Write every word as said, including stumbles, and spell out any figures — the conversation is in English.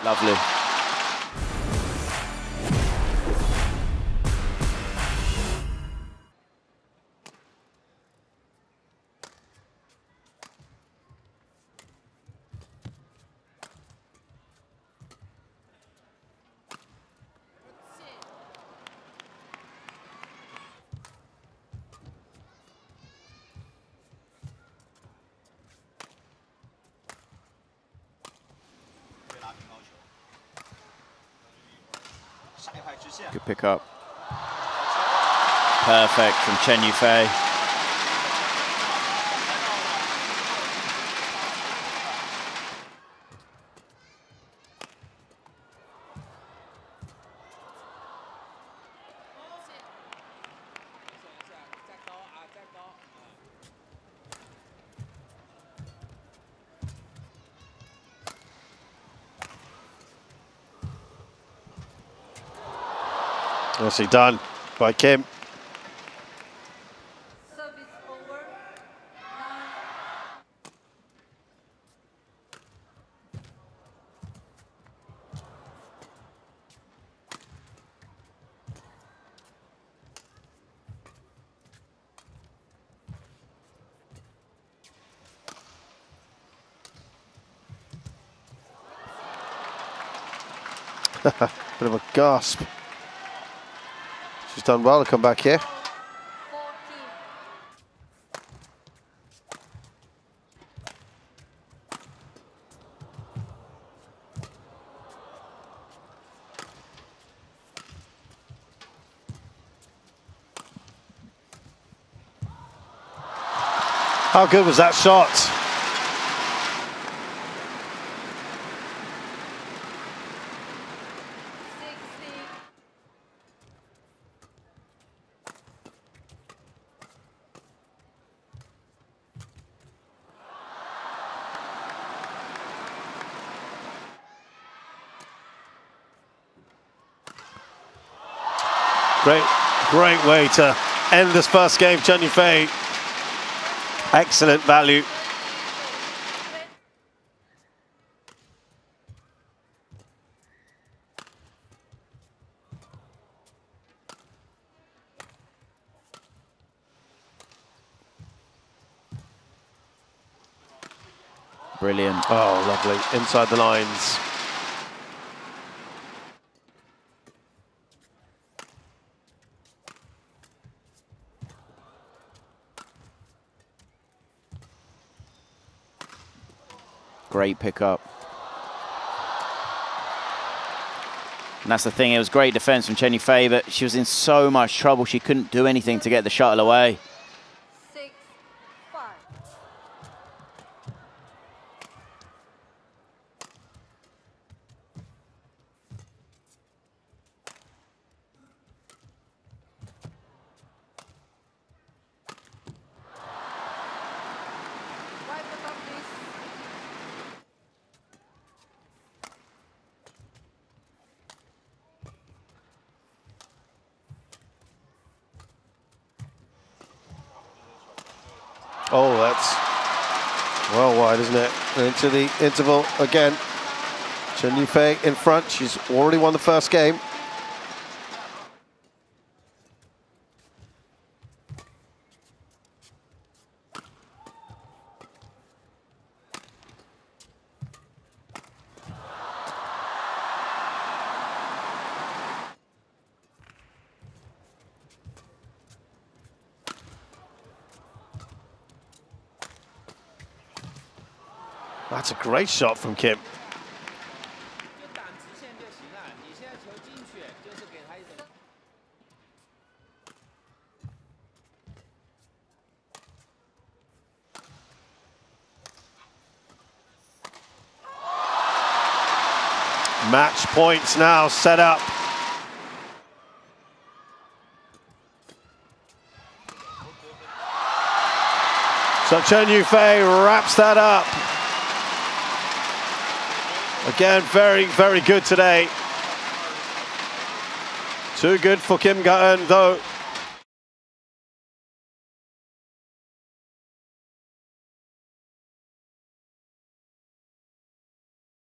Lovely. Good pick up. Perfect from Chen Yu Fei. Nicely done by Kim. Service over. Bit of a gasp. She's done well to come back here. How good was that shot? Great, great way to end this first game, Chen Yu Fei. Excellent value. Brilliant. Oh, lovely. Inside the lines. Great pickup. And that's the thing, it was great defense from Chen Yu Fei, but she was in so much trouble she couldn't do anything to get the shuttle away. Six, five. Right above this. Oh, that's well wide, isn't it? Into the interval again. Chen Yu Fei in front. She's already won the first game. That's a great shot from Kim. Match points now set up. So Chen Yu Fei wraps that up. Again, very, very good today. Too good for Kim Ga Eun, though.